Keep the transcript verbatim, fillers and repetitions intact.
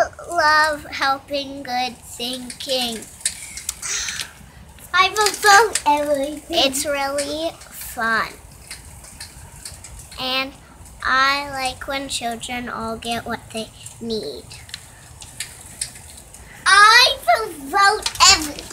love helping good thinking. I will vote everything. It's really fun. And I like when children all get what they need. I will vote everything.